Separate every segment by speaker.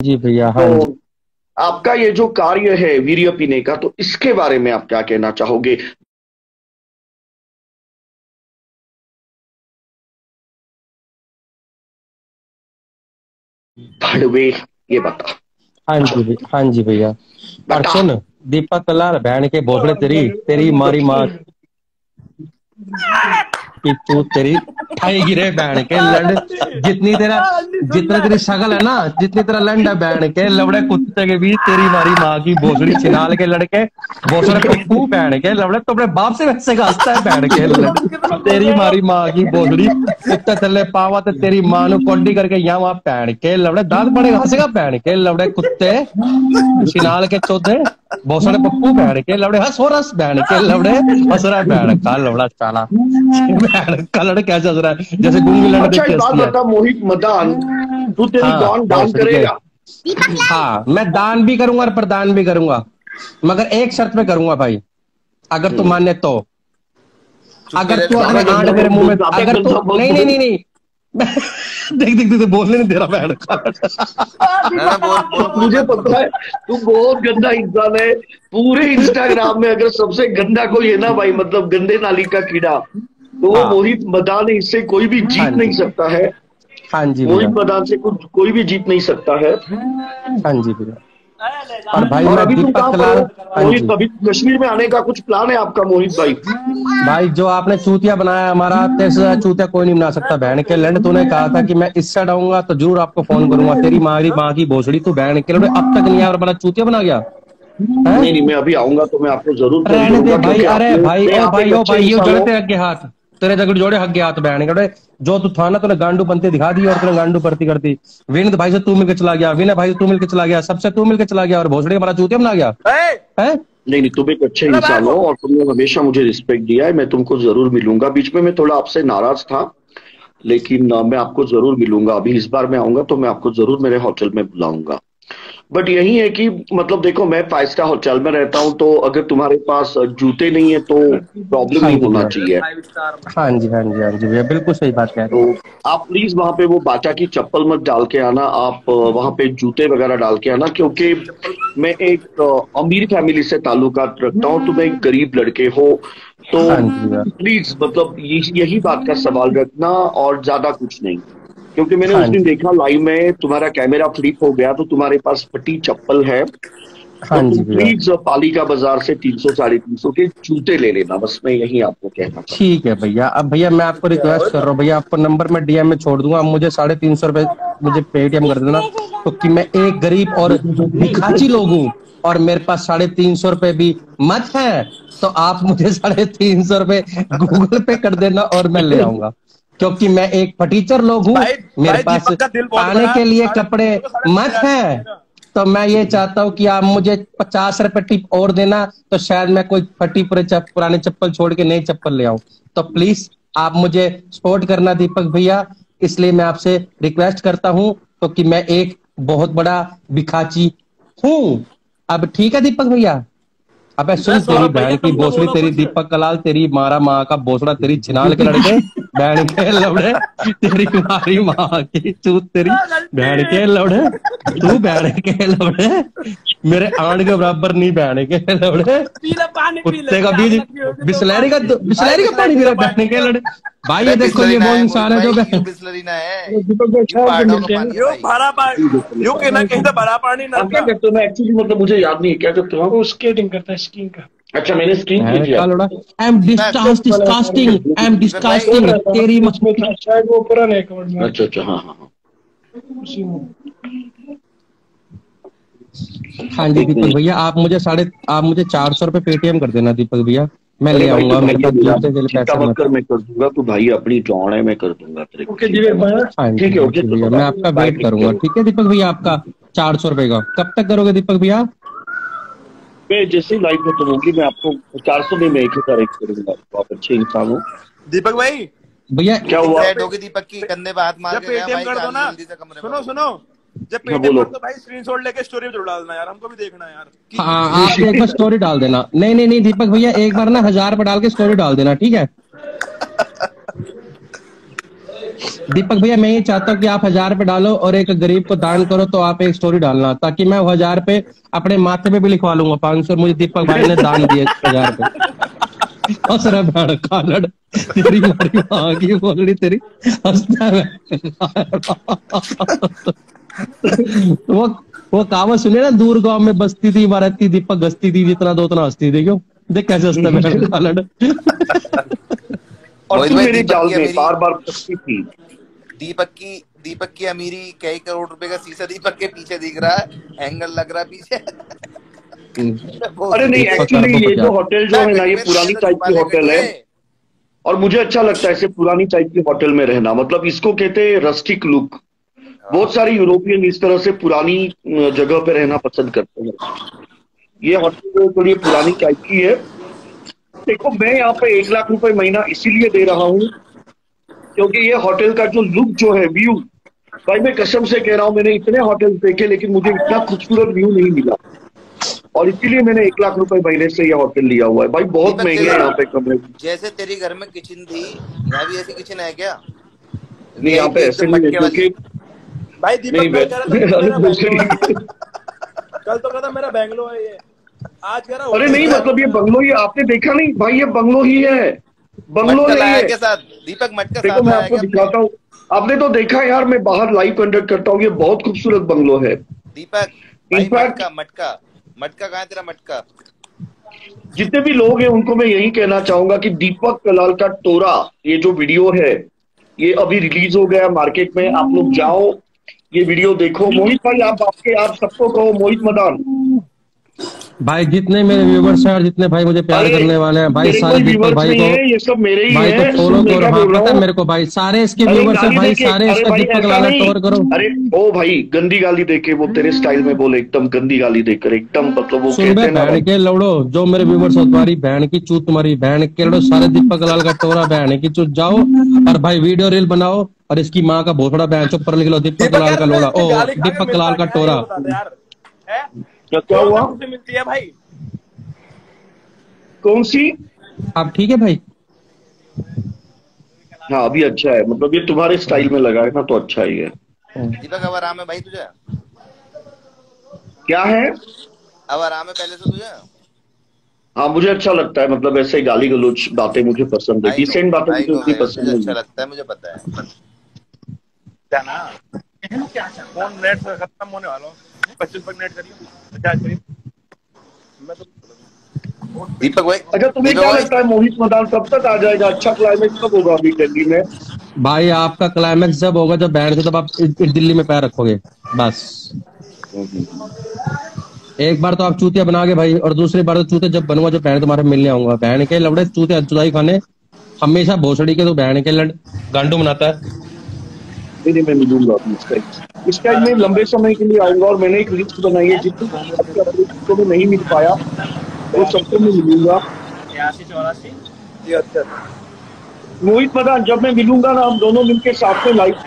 Speaker 1: जी भैया, हाँ जी।
Speaker 2: तो आपका ये जो कार्य है वीर्य पीने का, तो इसके बारे में आप क्या कहना चाहोगे? भड़वे, ये बता
Speaker 1: हाँ जी भैया। और
Speaker 2: बता।
Speaker 1: सुन, दीपक कलाल बहन के भोसड़े, तेरी तेरी मारी माँ कि तू तेरी ठाई गिरे बहन के लंड। जितनी तेरा जितना तेरी शक्ल है ना, जितनी तेरा लंड है बहन के लवड़े कुत्ते के बीच, तेरी मारी माँ की भोसड़ी छिनाल के लड़के भोसड़े पप्पू बहन के लवड़े, तो अपने बाप से वैसे घासता है बहन के लंड। तेरी मारी माँ की भोसड़ी कुत्ते थल्ले पावा तो तेरी माँ नु कोड्डी करके यहाँ वहां बहन के लवड़े दांत बड़े घासेगा बहन के लवड़े कुत्ते छिनाल के चौधे भोसड़े पप्पू बहन के लवड़े हंस हो रस बहन के लवड़े हंस रहा है बहन का लवड़ा चाला बहन का लड़ कैसे हंस रहा है जैसे गूंगी लड़ देख
Speaker 2: अच्छा
Speaker 1: के
Speaker 2: एक बात
Speaker 1: हंसती है।
Speaker 2: बता मोहित मदान, तू तेरी
Speaker 1: हाँ
Speaker 2: गौन दान
Speaker 1: भोसड़ी के।
Speaker 2: करेगा?
Speaker 1: हाँ मैं दान भी करूंगा और प्रदान भी करूंगा, मगर एक शर्त पे करूंगा भाई, अगर तू माने तो। अगर तू अपने
Speaker 2: ज्यादा
Speaker 1: आंड
Speaker 2: गंदा
Speaker 1: मेरे
Speaker 2: मत
Speaker 1: मुंह
Speaker 2: बोल,
Speaker 1: में,
Speaker 2: ज्यादा
Speaker 1: अगर तू
Speaker 2: गंदा मत
Speaker 1: नहीं नहीं
Speaker 2: बोल।
Speaker 1: नहीं नहीं देख देख देख बोलने नहीं दे रहा बहन का।
Speaker 3: ना बोल बोल बोल
Speaker 2: मुझे
Speaker 3: मत बोल
Speaker 2: पता है तू बहुत गंदा इंसान है। पूरे इंस्टाग्राम में अगर सबसे गंदा कोई है ना भाई, मतलब गंदे नाली का कीड़ा, तो वो
Speaker 1: हाँ
Speaker 2: मोहित मदान है। इससे कोई भी
Speaker 1: हाँ
Speaker 2: जीत नहीं
Speaker 1: जी,
Speaker 2: सकता है।
Speaker 1: हाँ जी
Speaker 2: मोहित
Speaker 1: भैया,
Speaker 2: मदान से कुछ कोई भी जीत नहीं सकता है।
Speaker 1: हाँ जी भैया। और भाई
Speaker 2: और
Speaker 1: मैं
Speaker 2: अभी तुम
Speaker 1: दीपक
Speaker 2: कहाँ पर
Speaker 1: कलाल।
Speaker 2: हो
Speaker 1: हाँ
Speaker 2: मोहित?
Speaker 1: जी
Speaker 2: अभी कश्मीर में आने का कुछ प्लान है आपका मोहित भाई?
Speaker 1: भाई, जो आपने चूतिया बनाया हमारा, तेरे से चूतिया कोई नहीं बना सकता बहन के लैंड। तूने कहा था कि मैं इससे आऊंगा तो जरूर आपको फोन करूंगा। तेरी माँ की भोसड़ी, तू बहन के लैंड अब तक नहीं आया और बड़ा चूतिया बना गया है।
Speaker 2: नहीं नहीं, मैं अभी आऊंगा तो मैं आपको जरूर फोन
Speaker 1: रहने दे
Speaker 2: करूंगा,
Speaker 1: भाई,
Speaker 2: क्योंकि
Speaker 1: अरे भाई
Speaker 2: आपने
Speaker 1: ओ
Speaker 2: आप
Speaker 1: भाई
Speaker 2: एक
Speaker 1: ओ
Speaker 2: अच्छे
Speaker 1: भाई, ये
Speaker 2: इंसान
Speaker 1: जोड़े
Speaker 2: हो।
Speaker 1: तेरे अगे हाथ, तेरे जगड़ जोड़े हक हाथ बहन के। जो तू था ना, तूने गांडू पंथी दिखा दी और तूने गांडू भर्ती कर दी। विनोद भाई से तू मिलकर चला गया, विनय भाई से तू मिलकर चला गया, सबसे तू मिलकर चला गया और भोसड़ी हमारा चूतिया बना गया है।
Speaker 2: नहीं नहीं, तुम एक अच्छे इंसान हो और तुमने हमेशा मुझे रिस्पेक्ट दिया है। मैं तुमको जरूर मिलूंगा। बीच में मैं थोड़ा आपसे नाराज था, लेकिन मैं आपको जरूर मिलूंगा। अभी इस बार मैं आऊंगा तो मैं आपको जरूर मेरे होटल में बुलाऊंगा। बट यही है कि मतलब देखो, मैं 5 स्टार होटल में रहता हूँ, तो अगर तुम्हारे पास जूते नहीं है तो प्रॉब्लम
Speaker 1: हाँ
Speaker 2: नहीं
Speaker 1: जी
Speaker 2: होना
Speaker 1: भैया,
Speaker 2: चाहिए।
Speaker 1: हाँ जी हाँ जी हाँ जी भैया, बिल्कुल सही बात कह रहे
Speaker 2: तो
Speaker 1: हैं।
Speaker 2: आप प्लीज वहां पे वो बाटा की चप्पल मत डाल के आना। आप वहां पे जूते वगैरह डाल के आना, क्योंकि मैं एक अमीर फैमिली से ताल्लुकात रखता हूँ, तो मैं एक गरीब लड़के हो। तो
Speaker 1: हाँ जी भैया,
Speaker 2: प्लीज मतलब यही बात का सवाल रखना, और ज्यादा कुछ नहीं। क्योंकि मैंने
Speaker 1: हाँ
Speaker 2: उस दिन
Speaker 1: जी,
Speaker 2: देखा लाइव में, तुम्हारा कैमरा फ्लिप हो गया, तो तुम्हारे पास फटी चप्पल है। तो
Speaker 1: हाँ
Speaker 2: तुम
Speaker 1: जी भैया।
Speaker 2: प्लीज पालिका बाजार से 300 350 के जूते ले लेना। बस मैं यही आपको कहना चाहता
Speaker 1: ठीक है भैया, अब भैया मैं आपको रिक्वेस्ट कर रहा हूँ भैया, आपको नंबर में डीएम में छोड़ दूंगा। अब मुझे 350 रुपए मुझे पेटीएम कर देना, क्योंकि मैं एक गरीब और भिखाची लोग हूँ और मेरे पास 350 रुपए भी मत है। तो आप मुझे 350 रुपए गूगल पे कर देना और मैं ले
Speaker 2: हूँ।
Speaker 1: आऊंगा, क्योंकि मैं एक फटीचर लोग हूँ।
Speaker 3: भाई
Speaker 1: मेरे
Speaker 3: भाई
Speaker 1: पास
Speaker 3: दीपक का दिल बहुत
Speaker 1: खाने
Speaker 3: बड़ा
Speaker 1: के लिए
Speaker 3: साढ़े
Speaker 1: कपड़े
Speaker 3: तीन सौ
Speaker 1: मत है।
Speaker 3: का।
Speaker 1: तो मैं ये चाहता हूँ कि आप मुझे 50 रुपए टिप और देना, तो शायद मैं कोई फटी पुराने चप्पल छोड़ के नई चप्पल ले आऊं। तो प्लीज आप मुझे सपोर्ट करना दीपक भैया, इसलिए मैं आपसे रिक्वेस्ट करता हूं, क्योंकि मैं एक बहुत बड़ा भिखाची हूं। अब ठीक है दीपक भैया। अबे
Speaker 3: मैं
Speaker 1: सुन, तेरी
Speaker 3: सौरभ भैया
Speaker 1: बहन की
Speaker 3: तुमको
Speaker 1: भोसड़ी,
Speaker 3: बोलो
Speaker 1: तेरी
Speaker 3: कुछ।
Speaker 1: दीपक कलाल, तेरी मारा माँ का भोसड़ा, तेरी छिनाल के लड़के बहन के लौड़े, तेरी मारी माँ की चूत, तेरी बहन के लौड़े, तू बहन के लौड़े मेरे आंड के बराबर नहीं बहन के लौड़े।
Speaker 3: पी ले पानी पी ले,
Speaker 1: कुत्ते का
Speaker 3: प्यास
Speaker 1: बीज,
Speaker 3: लगी होगी तो
Speaker 1: बिस्लैरी का
Speaker 3: पानी। भाई
Speaker 1: बिस्लैरी का पानी
Speaker 3: बिस्लरी
Speaker 1: पी
Speaker 3: का
Speaker 1: रहा बहन
Speaker 3: पानी
Speaker 1: के
Speaker 3: पियो।
Speaker 1: लौड़े। भाई ये
Speaker 3: भाई
Speaker 1: देखो, ये
Speaker 3: बिस्लरी ना
Speaker 1: वो
Speaker 3: है
Speaker 1: इंसान
Speaker 3: मोहित
Speaker 1: है जो
Speaker 3: भाई, यू
Speaker 1: बहन।
Speaker 3: बिस्लरी ना है,
Speaker 4: दीपक भाई
Speaker 3: यू
Speaker 4: शहर से
Speaker 3: पहाड़ों का
Speaker 4: मिलते हैं।
Speaker 3: पानी है
Speaker 5: यो
Speaker 3: भाई।
Speaker 5: भरा पानी,
Speaker 2: ठीक है, चलो
Speaker 5: यो कहना कहीं से भरा पानी नल
Speaker 2: आप क्या
Speaker 5: का।
Speaker 2: करते हो? मैं एक्चुअली मतलब मुझे याद नहीं है क्या करते हो आप?
Speaker 4: वो स्केटिंग करता है, स्कीइंग का।
Speaker 2: अच्छा, मैंने स्क्रीन की
Speaker 1: बहन
Speaker 2: थी
Speaker 1: का
Speaker 2: आप।
Speaker 1: लौड़ा, आई एम
Speaker 3: मैं
Speaker 1: डिस्कास्टिंग, आई एम
Speaker 3: दीपक भाई
Speaker 4: वो
Speaker 1: डिस्कास्टिंग
Speaker 4: रहता है
Speaker 1: तेरी
Speaker 4: बीच में था शायद, वो पुराने अकाउंट में
Speaker 2: अच्छा अच्छा, हाँ हाँ हाँ।
Speaker 4: उसी में।
Speaker 1: हाँ जी
Speaker 2: एक
Speaker 1: दीपक
Speaker 2: मिनट।
Speaker 1: भैया, आप मुझे 400 रुपए पेटीएम कर देना दीपक भैया, मैं
Speaker 2: अरे
Speaker 1: ले
Speaker 2: भाई, तो
Speaker 1: आऊंगा।
Speaker 2: भाई
Speaker 1: मेरे
Speaker 2: है
Speaker 1: पास
Speaker 2: मेरा,
Speaker 1: जूते के लिए
Speaker 2: चिंता
Speaker 1: पैसे
Speaker 2: मत
Speaker 1: मत।
Speaker 2: कर, मैं कर दूंगा। तू भाई अपनी जॉन है, मैं कर दूंगा तेरे को,
Speaker 4: ओके जी
Speaker 2: चिंता मत
Speaker 4: भैया।
Speaker 1: हाँ
Speaker 2: कर।
Speaker 1: जी
Speaker 2: ठीक है,
Speaker 1: हाँ
Speaker 2: ओके,
Speaker 1: जी
Speaker 2: चलो
Speaker 1: भैया, मैं
Speaker 2: बाय
Speaker 1: आपका
Speaker 2: बाय,
Speaker 1: वेट
Speaker 2: टेक
Speaker 1: करूंगा।
Speaker 2: केयर।
Speaker 1: ठीक है दीपक भैया, आपका 400 रुपए का कब तक करोगे दीपक भैया?
Speaker 2: मैं जैसे ही लाइव खत्म होगी, मैं आपको 400 में मैं 1000 एक करूंगा। तो आप अच्छे इंसान हो।
Speaker 5: दीपक भाई
Speaker 1: भैया
Speaker 2: क्या
Speaker 3: मीटिंग
Speaker 2: हुआ?
Speaker 3: सेट होगी दीपक की, कंधे पे हाथ मार
Speaker 5: जब
Speaker 3: के गया
Speaker 5: पेटीएम
Speaker 3: भाई,
Speaker 5: कर दो
Speaker 3: चालू
Speaker 5: ना,
Speaker 3: जल्दी से कमरे में।
Speaker 5: सुनो सुनो, जब
Speaker 2: हाँ
Speaker 5: पेटीएम
Speaker 2: बोलो।
Speaker 5: कर दो भाई, स्क्रीनशॉट लेके स्टोरी पे डाल देना यार, हमको भी देखना है यार।
Speaker 1: हाँ, आप एक बार स्टोरी डाल देना। नहीं नहीं नहीं दीपक भैया, एक बार ना 1000 पे डाल के स्टोरी डाल देना, ठीक है? दीपक भैया मैं ये चाहता हूँ कि आप 1000 रुपए डालो और एक गरीब को दान करो, तो आप एक स्टोरी डालना, ताकि मैं 1000 रुपए अपने माथे पे भी लिखवा लूंगा। 500 मुझे दीपक भाई ने दान दिए 1000 रुपए। हंस रहा भेड़ का लड़, तेरी मारी माँ की बोलनी तेरी, हंसता है। वो कहावत सुने ना, दूर गांव में बसती थी इमारत थी, दीपक गस्ती थी, जितना दो उतना हंसती थी। क्यों देख कैसे हंसता है भेड़ का लड़।
Speaker 2: और तू मेरी जाल में
Speaker 3: मेरी
Speaker 2: बार बार फंसती थी।
Speaker 3: दीपक की अमीरी कई करोड़ रुपए का शीशा दीपक के पीछे दिख रहा है, एंगल लग रहा है पीछे।
Speaker 2: अरे नहीं, एक्चुअली ये जो होटल जो है ना, ये पुरानी टाइप की होटल है, और मुझे अच्छा लगता है ऐसे पुरानी टाइप की होटल में रहना। मतलब इसको कहते हैं रस्टिक लुक। बहुत सारे यूरोपियन इस तरह से पुरानी जगह पे रहना पसंद करते हैं। ये होटल तो ये पुरानी टाइप की है। देखो मैं यहाँ पे 1 लाख रुपए महीना इसीलिए दे रहा हूँ क्योंकि ये होटल का जो लुक जो है, व्यू, भाई मैं कसम से कह रहा हूँ, मैंने इतने होटल देखे लेकिन मुझे इतना खूबसूरत व्यू नहीं मिला, और इसीलिए मैंने 1 लाख रुपए महीने से ये होटल लिया हुआ है। भाई बहुत महंगे हैं यहाँ पे कमरे।
Speaker 3: जैसे तेरी घर में किचन थी, यहाँ भी ऐसी किचन है क्या?
Speaker 2: नहीं यहाँ पे ऐसे नहीं है, क्योंकि
Speaker 5: भाई दीपक
Speaker 2: नहीं
Speaker 5: भाई कह रहा था मेरा
Speaker 2: दूसरी
Speaker 5: कल तो कहता मेरा बैंगलो है ये, आज कह रहा
Speaker 2: अरे नहीं, मतलब ये बंगलो ही आपने देखा नहीं भाई, ये बंगलो ही है, बंगलो
Speaker 3: मटका
Speaker 2: नहीं
Speaker 3: लाया
Speaker 2: है।
Speaker 3: के साथ दीपक मटका
Speaker 2: देखो
Speaker 3: साथ
Speaker 2: मैं
Speaker 3: लाया
Speaker 2: आपको
Speaker 3: क्या?
Speaker 2: दिखाता हूँ, आपने तो देखा यार, मैं बाहर लाइव कंडक्ट करता हूँ, ये बहुत खूबसूरत बंगलो है।
Speaker 3: दीपक भाई
Speaker 2: इनफैक्ट
Speaker 3: मटका कहाँ है तेरा मटका?
Speaker 2: जितने भी लोग हैं उनको मैं यही कहना चाहूंगा कि दीपक कलाल का टोरा, ये जो वीडियो है, ये अभी रिलीज हो गया मार्केट में। आप लोग जाओ, ये वीडियो देखो। मोहित भाई आप सबको कहो, मोहित मदान
Speaker 1: भाई जितने मेरे व्यूवर्स हैं और जितने भाई मुझे प्यार करने वाले हैं भाई, सारे दीपक भाई को,
Speaker 2: ये सब मेरे ही
Speaker 1: भाई
Speaker 2: है,
Speaker 1: को फॉलो करो। हाँ पता है मेरे को भाई, सारे इसके व्यूवर्स हैं भाई, सारे इसका दीपक लाला टोर करो।
Speaker 2: अरे ओ भाई गंदी गाली देके वो तेरे स्टाइल में बोले, एकदम गंदी गाली देकर, एकदम मतलब वो कहते हैं ना,
Speaker 1: बहन के लौड़ो, जो मेरे व्यूवर्स हो, तुम्हारी बहन की चूत, तुम्हारी बहन के लौड़ो, सारे दीपक लाल का टोरा बहन की चूत, जाओ और भाई वीडियो रील बनाओ और इसकी माँ का भोसड़ा बहन चुप पर लिख लो, दीपक लाल का लोड़ा, ओ दीपक लाल का टोरा।
Speaker 2: क्या हुआ?
Speaker 5: मिलती है भाई
Speaker 2: कौन सी?
Speaker 1: आप ठीक है भाई?
Speaker 2: हाँ अभी अच्छा है, मतलब ये तुम्हारे स्टाइल में लगा है ना, तो अच्छा ही है।
Speaker 3: दीपक अब आराम है भाई तुझे?
Speaker 2: क्या है?
Speaker 3: अब आराम है पहले से तुझे?
Speaker 2: हाँ मुझे अच्छा लगता है, मतलब ऐसे गाली गलौज बातें मुझे पसंद है, डिसेंट बातें मुझे उतनी पसंद नहीं।
Speaker 3: अच्छा लगता है, मुझे पता है।
Speaker 5: क्या ना फोन नेट से खत्म होने वाला हूँ, 25 पर नेट करिए, क्या करिए मैं तो।
Speaker 3: दीपक भाई
Speaker 2: अच्छा तुम्हें क्या लगता है मोहित मदान कब तक आ जाएगा? अच्छा क्लाइमेक्स कब होगा अभी दिल्ली में?
Speaker 1: भाई आपका क्लाइमेक्स जब होगा, जब बैंड से, तब आप दिल्ली में पैर रखोगे बस। एक बार तो आप चूतिया बना के भाई, और दूसरी बार तो चूते जब बनूंगा, जब बहन तुम्हारे मिलने आऊंगा। बहन के लवड़े चूते जुदाई खाने हमेशा भोसड़ी के, तो बहन के लड़ गांडू बनाता है।
Speaker 2: नहीं मैं मिलूंगा इस टाइम में लंबे समय के लिए आऊंगा, और मैंने एक लिस्ट बनाई है जिनको मैं नहीं मिल पाया वो सबको मैं मिलूंगा।
Speaker 5: 83-84
Speaker 2: मोहित मदान जब मैं मिलूंगा ना, हम दोनों मिलके साथ में लाइव।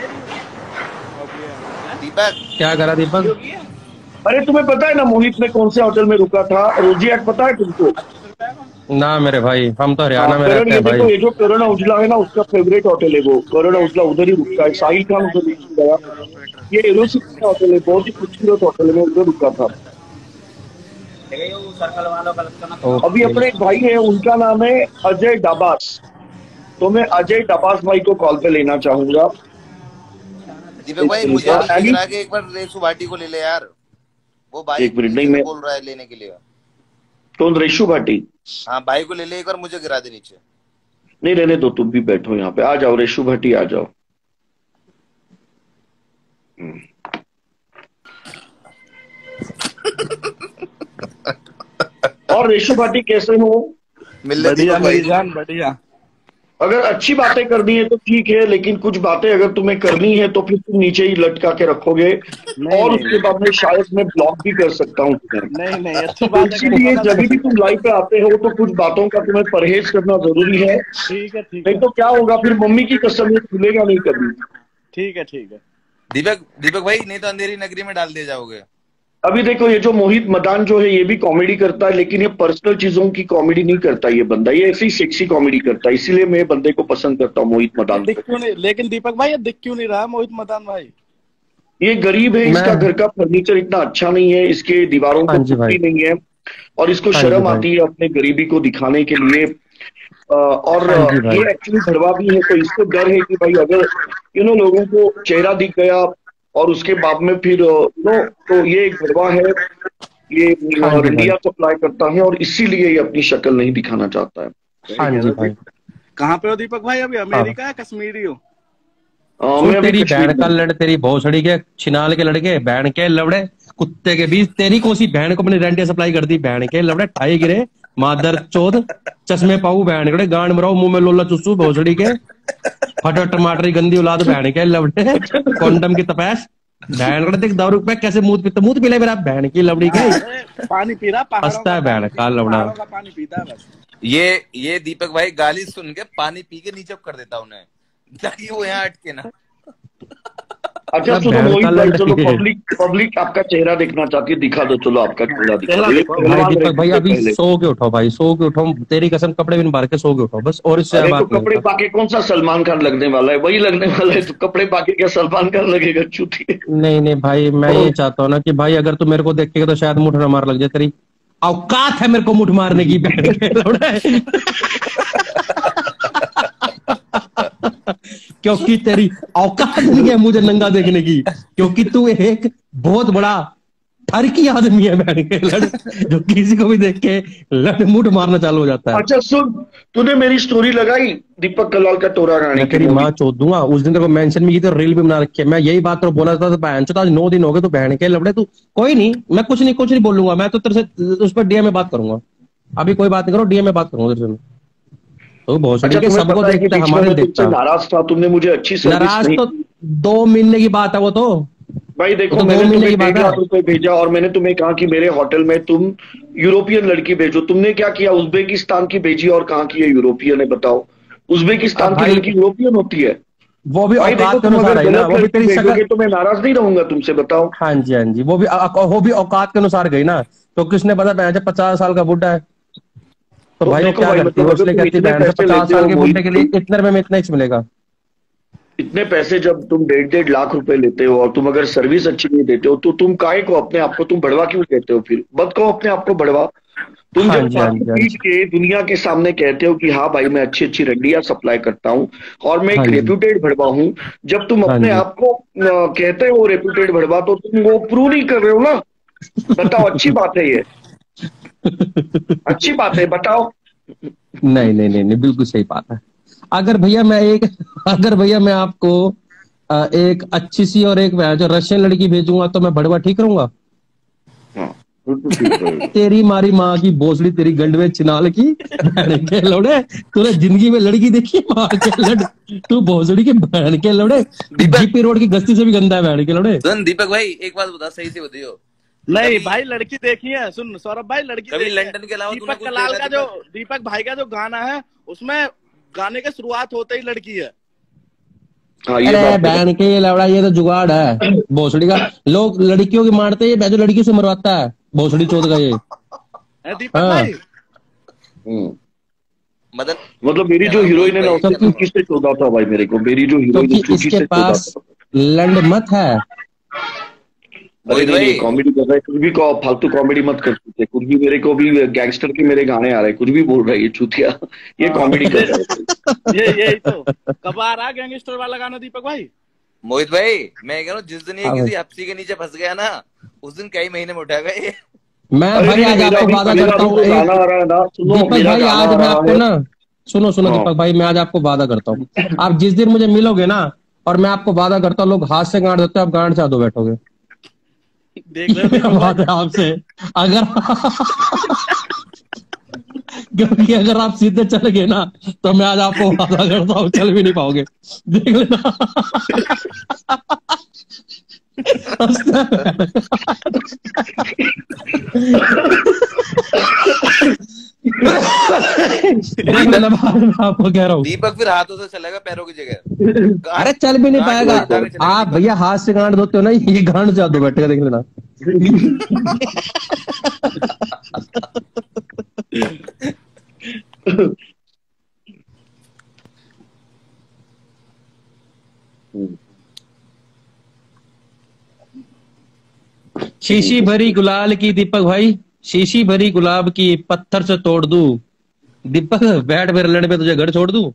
Speaker 3: दीपक
Speaker 1: क्या करा दीपक?
Speaker 2: अरे तुम्हें पता है ना मोहित में कौन से होटल में रुका था? रोजी एक्ट पता है तुमको?
Speaker 1: ना मेरे भाई, हम तो हरियाणा में
Speaker 2: करण,
Speaker 1: रहते हैं
Speaker 2: देखो
Speaker 1: भाई।
Speaker 2: ये जो करण औजला है ना, उसका फेवरेट होटल है वो। करण औजला उधर ही रुकता है, साहिल खान उधर गया। ये एरोसिटी का होटल है, बहुत ही खूबसूरत होटल है, मैं उधर रुका था। अभी अपने एक भाई है, उनका नाम है अजय डाबास, तो मैं अजय डाबास भाई को कॉल पे लेना चाहूंगा।
Speaker 3: दीपक भाई मुझे गिरा के एक बार रेशु भाटी को ले ले यार, वो भाई
Speaker 2: एक मिनट, नहीं मैं
Speaker 3: बोल रहा है लेने के लिए।
Speaker 2: कौन? रेशु भाटी?
Speaker 3: हाँ भाई को ले ले एक बार, मुझे गिरा दे नीचे।
Speaker 2: नहीं रहने दो, तुम भी बैठो यहाँ पे, आ जाओ रेशु भाटी आ जाओ। और रेशु भाटी कैसे हो?
Speaker 5: बढ़िया मेरी जान, बढ़िया।
Speaker 2: अगर अच्छी बातें करनी है तो ठीक है, लेकिन कुछ बातें अगर तुम्हें करनी है तो फिर तुम नीचे ही लटका के रखोगे, और उसके बाद में शायद मैं ब्लॉक भी कर सकता हूँ तुम्हें।
Speaker 5: नहीं अच्छी बात है।
Speaker 2: इसीलिए जब भी तुम लाइव पे आते हो तो कुछ बातों का तुम्हें परहेज करना जरूरी है।
Speaker 5: ठीक है
Speaker 2: नहीं तो क्या होगा फिर, मम्मी की कसम ये खुलेगा नहीं कभी।
Speaker 5: ठीक है
Speaker 3: दीपक भाई नहीं तो अंधेरी नगरी में डाल दिए जाओगे।
Speaker 2: अभी देखो ये जो मोहित मदान जो है ये भी कॉमेडी करता है, लेकिन ये पर्सनल चीजों की कॉमेडी नहीं करता ये बंदा, ये ऐसी सेक्सी कॉमेडी करता है, इसीलिए मैं बंदे को पसंद करता हूँ मोहित मदान
Speaker 5: दिख
Speaker 2: को।
Speaker 5: क्यों नहीं, लेकिन दीपक भाई ये दिख क्यों नहीं रहा मोहित मदान भाई?
Speaker 2: ये गरीब है, इसका घर का फर्नीचर इतना अच्छा नहीं है, इसके दीवारों
Speaker 1: हाँ
Speaker 2: पे
Speaker 1: जी भाई।
Speaker 2: पुट्टी नहीं है, और इसको
Speaker 1: हाँ जी
Speaker 2: शर्म
Speaker 1: भाई।
Speaker 2: आती है अपने गरीबी को दिखाने के लिए। और
Speaker 1: हाँ जी भाई।
Speaker 2: ये एक्चुअली भड़वा भी है, तो इसको डर है कि भाई अगर लोगों को चेहरा दिख गया और उसके बाद में फिर तो ये एक भड़वा है, ये
Speaker 1: हाँ जी
Speaker 2: रंडिया सप्लाई करता है, और इसीलिए ये अपनी शक्ल नहीं दिखाना चाहता है।
Speaker 1: हाँ जी भाई।
Speaker 5: कहाँ पे हो दीपक भाई अभी? अमेरिका या कश्मीरी हो?
Speaker 2: मैं अभी
Speaker 1: तेरी
Speaker 2: कश्मीर
Speaker 1: बहन का लड़, तेरी भोसड़ी के छिनाल के लड़के, बहन के लवड़े कुत्ते के बीच, तेरी कोसी बहन को अपनी रेंटिया सप्लाई कर दी, बहन के लवड़े ठाई गिरे मादर चौथ, चश्मे पाऊ बहन के गांड मराऊ, मुंह में लोला चुस्सू भोसड़ी के, फटा टमाटरी गंदी औलाद बहन के लवड़े, कॉन्डम की तपैस बहन के, देख दारू पे कैसे मुंह पी ले मेरा बहन की लवड़ी के,
Speaker 5: पानी पी रहा पहाड़ों
Speaker 1: हंसता है बहन का लवड़ा।
Speaker 5: का पानी पीता है बस।
Speaker 3: ये दीपक भाई गाली सुन के पानी पी के नीचे कर देता उन्हें, ताकि वो यहाँ अटके ना।
Speaker 2: अच्छा सुनो मोहित भाई, चलो पब्लिक आपका चेहरा देखना चाहती है, दिखा दो, चलो आपका चेहरा दिखा दो।
Speaker 1: भाई दीपक भाई अभी सो के उठो भाई, सो के उठो, तेरी कसम कपड़े भी नहीं बार के सो के उठो बस, और इससे
Speaker 2: अरे तो
Speaker 1: बात
Speaker 2: कपड़े पाके कौन सा सलमान खान लगने वाला है? वही लगने वाला है, तो कपड़े पाके क्या सलमान खान लगेगा? चूती।
Speaker 1: नहीं भाई, मैं ये चाहता हूँ ना कि भाई अगर तू मेरे को देखेगा तो शायद मुठ ना मार लग जाए, तेरी औकात है मेरे को मुठ मारने की बहन के लौड़े। क्योंकि तेरी औकात नहीं है मुझे नंगा देखने की, क्योंकि तू एक बहुत बड़ा ठरकी आदमी है बहन के लड़, जो किसी को भी देख के लड़ मुठ मारना चालू हो जाता है।
Speaker 2: अच्छा सुन, तूने मेरी स्टोरी लगाई दीपक कलाल का टोरा गाने
Speaker 1: मैं तेरी माँ चोद दूंगा, उस दिन तेरे को मेंशन भी की थी, रील भी बना रखी है, मैं यही बात तो बोला था, बहन चोद आज 9 दिन हो गए तो बहन के लबड़े, तू कोई नहीं, मैं कुछ नहीं बोलूंगा, मैं तो तेरे से उस पर डीएम में बात करूंगा, अभी कोई बात नहीं करो, डीएम में बात करूंगा तेरे से। तो बहुत
Speaker 2: अच्छा,
Speaker 1: के सबको देखते हैं, हमारे देखता है।
Speaker 2: नाराज था, तुमने मुझे अच्छी
Speaker 1: नाराज तो 2 महीने की बात है वो तो।
Speaker 2: भाई देखो
Speaker 1: तो
Speaker 2: मैंने
Speaker 1: 2 महीने
Speaker 2: तुम्हें
Speaker 1: की बात
Speaker 2: 1.5 लाख रुपए भेजा, और मैंने तुम्हें कहा कि मेरे होटल में तुम यूरोपियन लड़की भेजो, तुमने क्या किया? उज्बेकिस्तान की भेजी, और कहाँ की है? यूरोपियन है। बताओ, उज्बेकिस्तान की लड़की यूरोपियन होती है?
Speaker 1: वो भी औकात के अनुसार है ना, वो भी तेरी शक्ल,
Speaker 2: तो मैं नाराज नहीं रहूंगा तुमसे, बताओ।
Speaker 1: हाँ जी, वो भी औकात के अनुसार गई ना, तो किसने पता 50 साल का बुढ़ा है, तो भाई वो क्या करती है, उसने कहती है 50 साल के बुढ़े के लिए इतने रुपए में इतना ही मिलेगा।
Speaker 2: इतने पैसे जब तुम 1.5 लाख रुपए लेते हो, और तुम अगर सर्विस अच्छी नहीं देते हो, तो तुम काहे को अपने आप को तुम बढ़वा क्यों कहते हो? फिर मत कहो अपने आप को बढ़वा। तुम जब पीट के दुनिया के सामने कहते हो कि हाँ भाई मैं अच्छी रंडिया सप्लाई करता हूँ और मैं एक रेप्यूटेड भड़वा हूँ, जब तुम अपने आप को कहते हो रेप्यूटेड भड़वा, तो तुम वो प्रूव नहीं कर रहे हो ना। बताओ, अच्छी बात है ये? अच्छी बात है? बताओ।
Speaker 1: नहीं, बिल्कुल सही बात है। अगर भैया मैं आपको एक अच्छी सी और एक जो रशियन लड़की भेजूंगा तो मैं भड़वा ठीक रहूंगा? तेरी मारी माँ की भोसड़ी, तेरी गंड में चिनाल की के लौड़े, तूने जिंदगी में लड़की देखी? माँ के लड़, तू भोसड़ी के बहन के लौड़े, जीपी रोड की गश्ती से भी गंदा है बहन के लौड़े।
Speaker 3: सुन दीपक भाई, एक बात बता, सही से बताइयो।
Speaker 5: नहीं भाई, लड़की देखी है? सुन सौरभ भाई, लड़की
Speaker 3: कभी लंदन के अलावा
Speaker 5: दीपक कलाल का जो दीपक भाई का जो गाना है, उसमें गाने की शुरुआत होते ही लड़की है।
Speaker 1: अरे बहन के लौड़ा, ये तो जुगाड़ है भोसड़ी का, लोग लड़कियों की मारते हैं, जो लड़कियों से मरवाता है भोसड़ी चोद का ये
Speaker 5: दीपक भाई।
Speaker 2: मतलब मेरी जो हीरोइन है ना, उसने किससे चोदा था भाई मेरे को? मेरी जो हीरोइन है
Speaker 1: इसके पास लंड मत है।
Speaker 2: अरे कॉमेडी कर रहा है, कुछ भी फालतू कॉमेडी मत कर सकते, कुछ भी। मेरे को भी गैंगस्टर के मेरे गाने आ रहे हैं, कुछ भी बोल रहा है ये चूतिया, ये कॉमेडी कर रहा है।
Speaker 5: ये तो कब आ रहा गैंगस्टर वाला गाना दीपक भाई?
Speaker 3: मोहित भाई, मैं कह रहा हूँ जिस दिन ये किसी हफ्सी के नीचे फंस गया ना, उस दिन कई महीने में उठा गए।
Speaker 1: मैं भाई आज आपको वादा करता हूँ दीपक भाई, आज मैं आपको ना सुनो दीपक भाई, मैं आज आपको वादा करता हूँ, आप जिस दिन मुझे मिलोगे ना, और मैं आपको वादा करता हूँ, लोग हाथ से गांड देते हो, आप गांड चाह दो बैठोगे।
Speaker 5: देख रहे हो
Speaker 1: बात है आपसे, अगर क्योंकि अगर आप सीधे चल गए ना, तो मैं आज आपको वादा करता हूँ चल भी नहीं पाओगे, देख लेना। आपको कह रहा हूँ
Speaker 3: दीपक फिर हाथों से चलेगा पैरों की जगह।
Speaker 1: अरे चल भी नहीं पाएगा। आप भैया हाथ से गांड धोते हो ना, ये गांड जा दो बैठेगा, देख लेना। शीशी भरी गुलाल की दीपक भाई, शीशी भरी गुलाब की पत्थर से तोड़ दूं। दीपक बैठ मेरे लड़ पे, तुझे घर छोड़ दूं।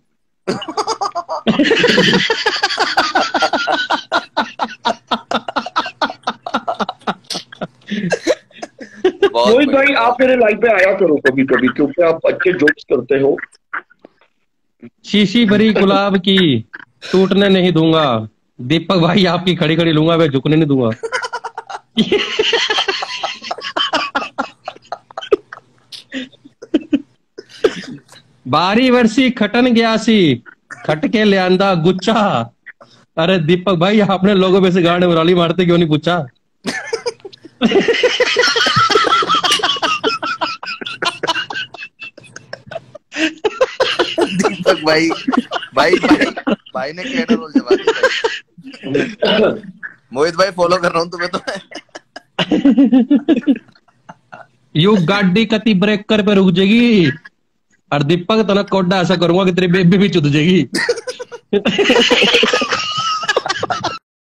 Speaker 2: मोहित भाई आप मेरे लाइव पे आया करो कभी कभी, क्योंकि आप अच्छे जोक्स करते हो।
Speaker 1: शीशी भरी गुलाब की टूटने नहीं दूंगा। दीपक भाई आपकी खड़ी खड़ी लूंगा, मैं झुकने नहीं दूंगा। बारी वर्षी खटन गया सी, खट के ले आंदा गुच्छा। अरे दीपक भाई आपने लोगों में से गाने उराली मारते क्यों नहीं पूछा?
Speaker 3: दीपक भाई भाई भाई भाई ने कहना रोल जवाब दिया। मोहित भाई फॉलो कर रहा हूँ तुम्हें तो।
Speaker 1: यू गाड़ी कति ब्रेकर पे रुक जाएगी, और दीपक तना कोडा ऐसा करूंगा कि तेरी बेबी भी चुद जाएगी।